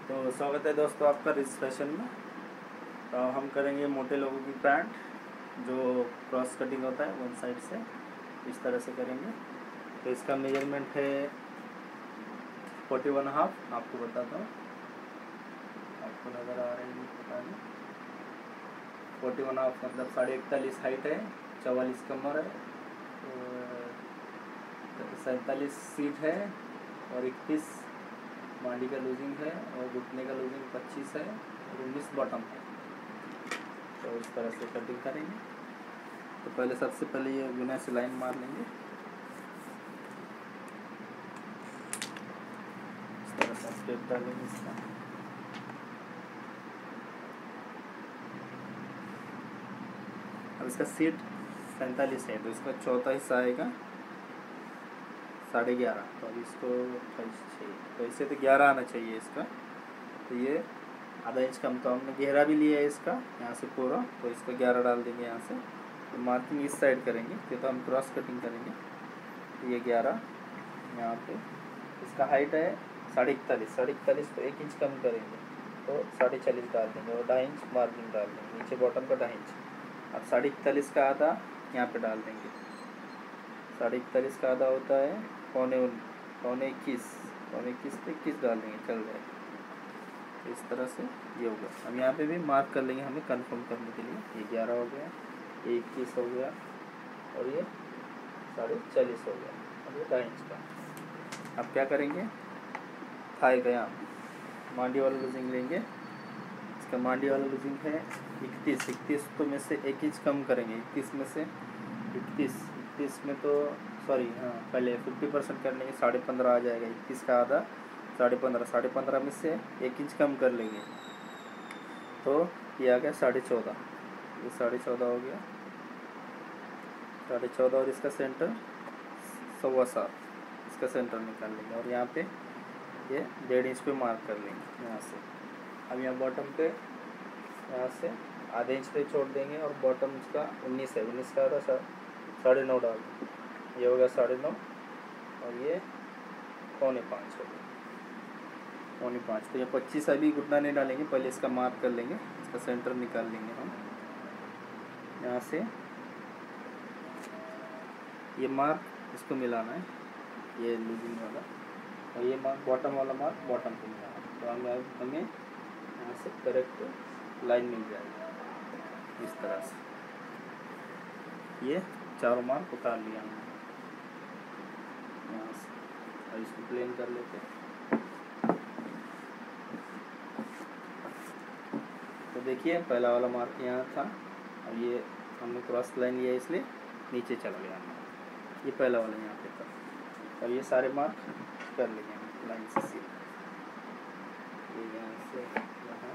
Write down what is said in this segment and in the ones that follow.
तो स्वागत है दोस्तों आपका रिच फैशन में। तो हम करेंगे मोटे लोगों की पैंट जो क्रॉस कटिंग होता है वन साइड से, इस तरह से करेंगे। तो इसका मेजरमेंट है 41.5। आपको बताता हूँ, आपको नज़र आ रही है पता नहीं। 41.5 मतलब 41.5 हाइट है, 44 कमर है, 47 सीट है और 31 मांडी का लूजिंग है और घुटने का लूजिंग 25 है और 19 बॉटम है। तो इस तरह से कटिंग करेंगे। तो पहले सबसे पहले ये बिना से लाइन मार लेंगे, इस तरह से स्टेप डालेंगे इसका। अब इसका सीट 47 है तो इसका चौथा हिस्सा आएगा 11.5। तो अब इसको 28, तो इससे तो 11 आना चाहिए इसका। तो ये आधा इंच कम, तो हमने गहरा भी लिया है इसका यहाँ से पूरा, तो इसका 11 डाल देंगे यहाँ से। तो मार्किंग इस साइड करेंगे, तो हम क्रॉस कटिंग करेंगे। तो ये 11 यहाँ पे, इसका हाइट है 41.5 तो 1 इंच कम करेंगे, तो 40.5 डाल देंगे और 2.5 इंच मार्जिन डाल देंगे नीचे बॉटम का 2.5 इंच। अब 41.5 का आधा यहाँ पे डाल देंगे। 41.5 का आधा होता है 21 तो 21 डाल देंगे, चल जाएगा। तो इस तरह से ये होगा। अब यहाँ पे भी मार्क कर लेंगे हमें कंफर्म करने के लिए। ये 11 हो गया, ये 21 हो गया और ये 40.5 हो गया। अब ये 2.5 इंच का। अब क्या करेंगे, थाई का यहाँ मांडी वाला लूजिंग लेंगे। इसका मांडी वाला लूजिंग है 31 तो में से 1 इंच कम करेंगे। 21 में से 21 में तो पहले 50% कर लेंगे, 15.5 आ जाएगा। 21 का आधा 15.5 में से 1 इंच कम कर लेंगे, तो ये आ गया 14.5। ये 14.5 हो गया, 14.5 और इसका सेंटर 7.25, इसका सेंटर निकाल लेंगे और यहाँ पे ये 1.5 इंच पे मार्क कर लेंगे यहाँ से। अब यहाँ बॉटम पे यहाँ से आधे इंच पे छोड़ देंगे और बॉटम इसका 19 है, 19 का आधा 9.5 डाल देंगे। ये हो गया 9.5 और ये 4.25 हो गया 4.25। तो ये 25 अभी घुटना नहीं डालेंगे, पहले इसका मार्क कर लेंगे, इसका सेंटर निकाल लेंगे हम यहाँ से। ये मार्क इसको मिलाना है, ये लूजिंग वाला, और ये मार्क बॉटम वाला मार्क बॉटम पे मिलाना है। तो हमें यहाँ से करेक्ट लाइन मिल जाएगी इस तरह से। ये चारों मार्क उतार लिया हमने यहाँ से और इसको प्लेन कर लेते हैं। तो देखिए पहला वाला मार्क यहाँ था, अब ये हमने क्रॉस लाइन लिया इसलिए नीचे चला गया हमारा। ये पहला वाला यहाँ पे था और ये सारे मार्क कर लेंगे हम लाइन से सीधे। ये यहाँ से यहाँ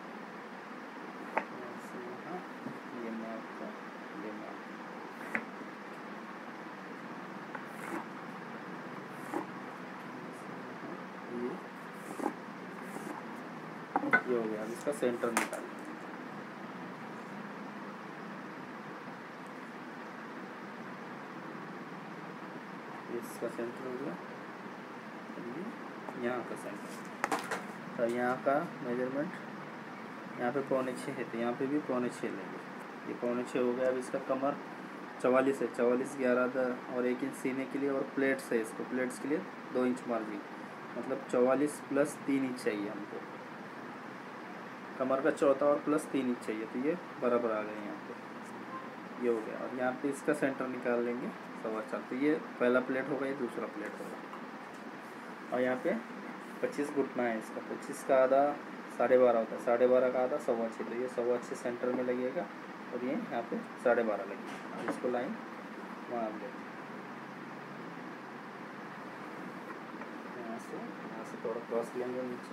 से यहाँ, ये मार्क का ये मार्क। ये हो गया। अब इसका सेंटर निकाल लेंगे। इसका सेंटर हो गया, यहाँ का सेंटर। तो यहाँ का मेजरमेंट यहाँ पे 5.25 है, तो यहाँ पे भी 5.25 लेंगे। ये 5.25 हो गया। अब इसका कमर 44 है, 44 11 और 1 इंच सीने के लिए, और प्लेट्स है, इसको प्लेट्स के लिए 2 इंच मार्जिन, मतलब 44 प्लस 3 इंच चाहिए हमको। कमर का चौथा और प्लस 3 इंच चाहिए, तो ये बराबर आ गए यहाँ पे। ये हो गया और यहाँ पे इसका सेंटर निकाल लेंगे 4.25। तो ये पहला प्लेट होगा, ये दूसरा प्लेट होगा। और यहाँ पे 25 घुटना है इसका, 25 का आधा 12.5 होता है, 12.5 का आधा 6.25, तो ये 6.25 सेंटर में लगेगा और ये यहाँ पे 12.5 लगेगा। इसको लाइन मार देंगे यहाँ से थोड़ा क्रॉस लेंगे नीचे,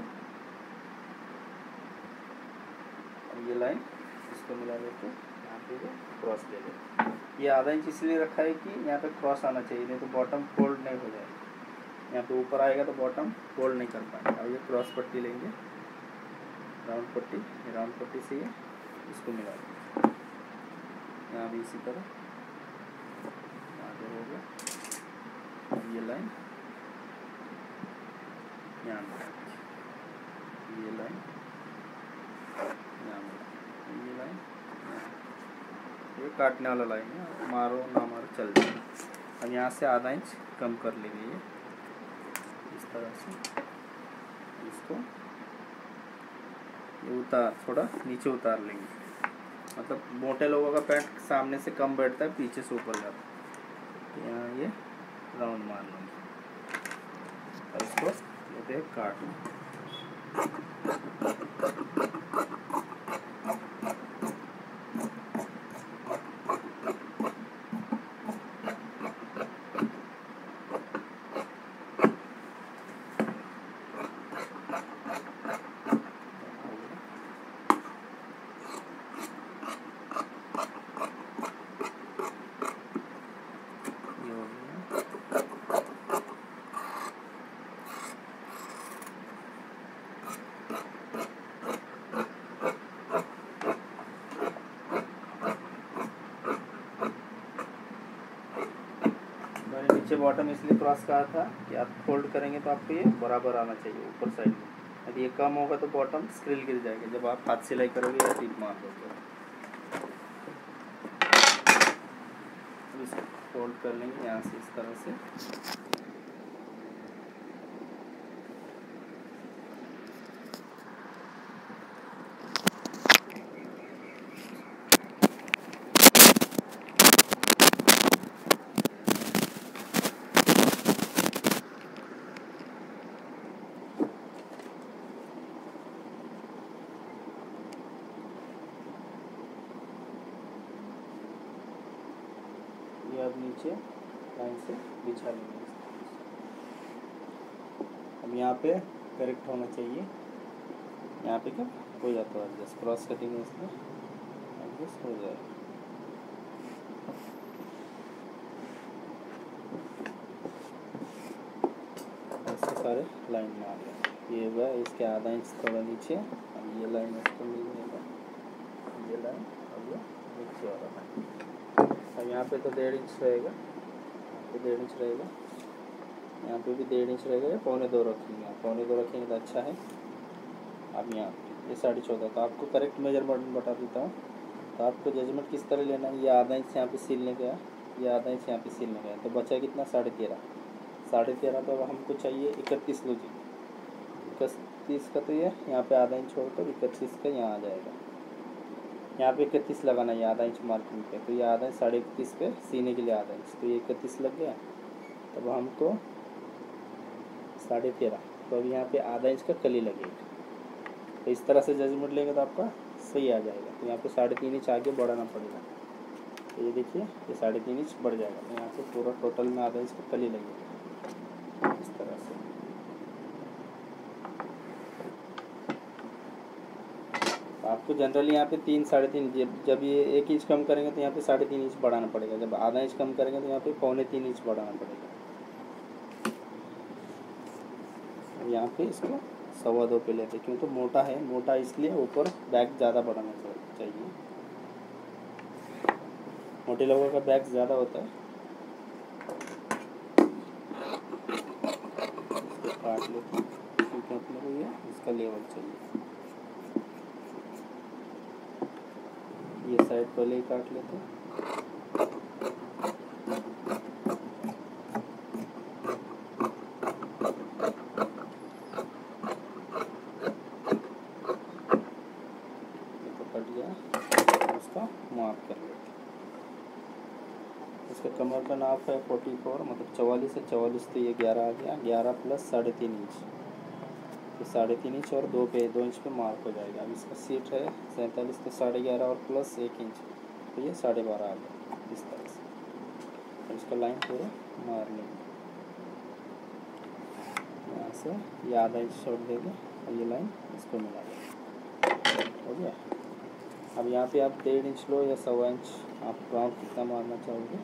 और ये लाइन इसको मिला देते यहाँ पे भी क्रॉस ले लेते। ये आधा इंच इसलिए रखा है कि यहाँ पे क्रॉस आना चाहिए, नहीं तो बॉटम फोल्ड नहीं हो जाएगा। यहाँ पे ऊपर आएगा तो बॉटम फोल्ड नहीं कर पाएगा। और ये क्रॉस पट्टी लेंगे, राउंड पट्टी, राउंड पट्टी से ये इसको मिला देंगे यहाँ भी इसी तरह आगे हो गया। ये लाइन यहाँ, ये ये काटने वाला लाइन है, मारो ना मारो चल जाएगा। अब यहाँ से आधा इंच कम कर लेंगे ये इस तरह से, इसको ये थोड़ा नीचे उतार लेंगे। मतलब मोटे लोगों का पैंट सामने से कम बैठता है, पीछे से ऊपर जाता है, तो यहाँ ये राउंड मार लेंगे और इसको लेते हैं काट। नीचे बॉटम इसलिए क्रॉस कहा था कि आप फोल्ड करेंगे तो आपको ये बराबर आना चाहिए ऊपर साइड में। यदि ये कम होगा तो बॉटम स्क्रिल गिर जाएगा जब आप हाथ सिलाई करोगे या टिप मार दोगे। इसको फोल्ड कर लेंगे यहाँ से इस तरह से। ये अब नीचे लाइन से बिछा लेंगे। अब यहाँ पे करेक्ट होना चाहिए, यहाँ पे क्या हो जाता है एडजस्ट, क्रॉस कटिंग है इसमें एडजस्ट हो जाएगा। ऐसे सारे लाइन मार लें। ये हुआ इसके आधा इंच थोड़ा नीचे, अब ये लाइन इसको मिल जाएगा, ये लाइन और ये नीचे वाला लाइन। अब यहाँ पे तो 1.5 इंच रहेगा, यहाँ पे 1.5 इंच रहेगा, यहाँ पे भी 1.5 इंच रहेगा, या 1.25 रखेंगे, 1.25 रखेंगे तो अच्छा है। अब यहाँ ये 14.5, तो आपको करेक्ट मेजरमेंट बता देता हूँ। तो आपको जजमेंट किस तरह लेना है, ये आधा इंच यहाँ पे सिलने गया, ये आधा इंच यहाँ पे सिलने गया, तो बचा कितना 13.5। तो अब हमको चाहिए 31 लीजिए, 31 का तो ये यहाँ पे आधा इंच होगा, तो 31 का यहाँ आ जाएगा। यहाँ पे 31 लगाना है आधा इंच मार्किंग पे, तो ये आधा इंच 31.5 पे सीने के लिए आधा इंच, तो ये 31 लग गया। तब हमको 13.5, तो अब यहाँ पे आधा इंच का कली लगेगा। तो इस तरह से जजमेंट लेंगे तो आपका सही आ जाएगा। तो यहाँ पे 3.5 इंच आगे बढ़ाना पड़ेगा, तो ये देखिए ये 3.5 इंच बढ़ जाएगा। तो यहाँ से पूरा टोटल में आधा इंच का कली लगेगा इस तरह से। आपको जनरली यहाँ पे 3-3.5, जब ये 1 इंच कम करेंगे तो यहाँ पे 3.5 इंच बढ़ाना पड़ेगा, जब आधा इंच कम करेंगे तो यहाँ पे 3.25 इंच बढ़ाना पड़ेगा। अब यहाँ पे इसको 2.25 पे लेते, क्यों तो मोटा है, मोटा इसलिए ऊपर बैक ज़्यादा बढ़ाना चाहिए। मोटे लोगों का बैक ज़्यादा होता है। इसको काट लेते क्योंकि अपने को ये इसका लेवल चाहिए। ये साइड पहले ही काट लेते हैं। कट गया, उसका मार्क कर लेते हैं। इसका कमर का नाप है 44, मतलब 44 से 44, तो ये 11 आ गया। 11 प्लस 3.5 इंच, तो 3.5 इंच और 2 इंच पे मार्क हो जाएगा। अब इसका सीट है 47, तो 11.5 और प्लस 1 इंच, तो ये 12.5 आ गया इस तरह से। और इसका लाइन पूरा मार लेंगे यहाँ से, ये आधा इंच छोड़ देंगे और ये लाइन इसको मिला देंगे, हो गया। अब यहाँ पे आप 1.5 इंच लो या 1.25 इंच, आप राउंड कितना मारना चाहोगे।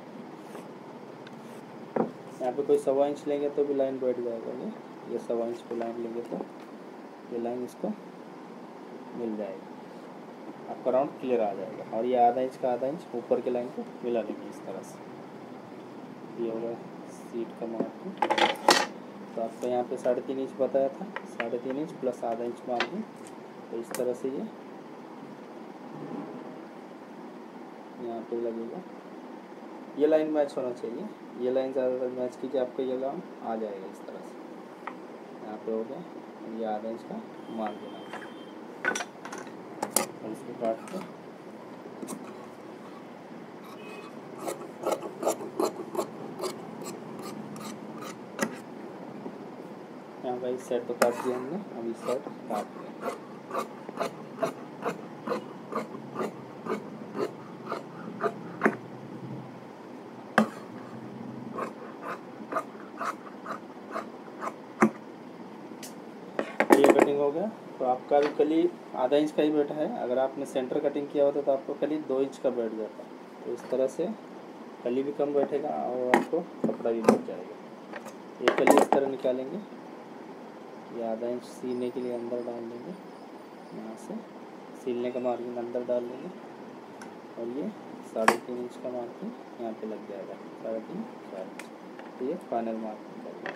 यहाँ पे कोई 1.25 इंच लेंगे तो भी लाइन बैठ जाएगा, ये 1.25 इंच पे लाइन लेंगे तो ये लाइन इसको मिल जाएगी, आपका राउंड क्लियर आ जाएगा। और ये आधा इंच का आधा इंच ऊपर के लाइन को मिला लेंगे इस तरह से। ये होगा सीट का मार्किंग। तो आपका यहाँ पे 3.5 इंच बताया था, 3.5 इंच प्लस आधा इंच मार्किंग, तो इस तरह से ये यहाँ पे लगेगा। ये लाइन मैच होना चाहिए, ये लाइन ज़्यादातर मैच कीजिए, आपका ये लाइन आ जाएगा इस तरह से। यहाँ पे हो गया, ये आधा इंच का मान देना और इसको काट के यहाँ का इस साइड तो काट दिया हमने, अब इस साइड काट लेंगे। ये कटिंग हो गया। तो आपका भी कली आधा इंच का ही बैठा है, अगर आपने सेंटर कटिंग किया होता तो आपको कली 2 इंच का बैठ जाता। तो इस तरह से कली भी कम बैठेगा और आपको कपड़ा भी बैठ जाएगा। ये कली इस तरह निकालेंगे, ये आधा इंच सीने के लिए अंदर डाल देंगे, यहाँ से सीलने का मार्जिन अंदर डाल लेंगे और ये 3.5 इंच का मार्किंग यहाँ पे लग जाएगा, 3.5 4 इंच। तो ये फाइनल मार्किंग करेंगे।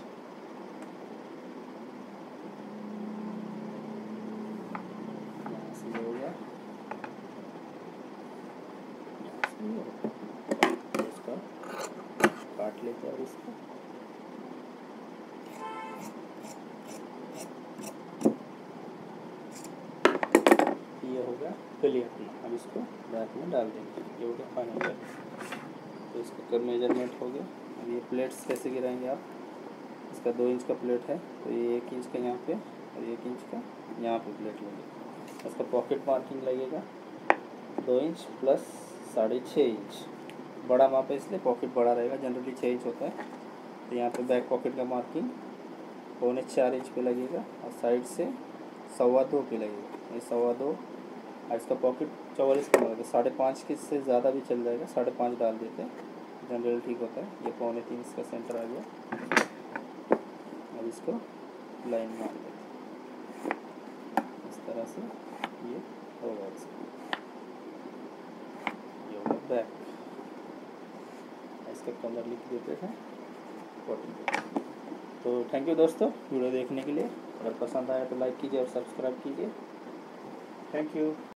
यहाँ से हो गया, इसका काट लेते हैं और इसको ये हो गया क्लियर अपना। अब इसको बैक में डाल देंगे, ये हो गया फाइनल कट। तो इसका मेजरमेंट हो गया। अब ये प्लेट्स कैसे गिराएंगे आप, इसका 2 इंच का प्लेट है तो ये 1 इंच का यहाँ पे और 1 इंच का यहाँ पे प्लेट लगेगा। इसका पॉकेट मार्किंग लगेगा 2 इंच प्लस 6.5 इंच। बड़ा माप है इसलिए पॉकेट बड़ा रहेगा, जनरली 6 इंच होता है। तो यहाँ पे बैक पॉकेट का मार्किंग 4.25 इंच पे लगेगा और साइड से 2.25 पे लगेगा, ये 2.25। और इसका पॉकेट 44 का लगेगा, 5.5 के से ज़्यादा भी चल जाएगा, 5.5 डाल देते हैं, जनरल ठीक होता है। ये 2.25 इसका सेंटर आ गया। अब इसको लाइन मार देते इस तरह से, ये होगा इसका, ये होगा बैक। इसका कलर लिख देते हैं 14। तो थैंक यू दोस्तों वीडियो देखने के लिए। अगर पसंद आया तो लाइक कीजिए और सब्सक्राइब कीजिए। Thank you.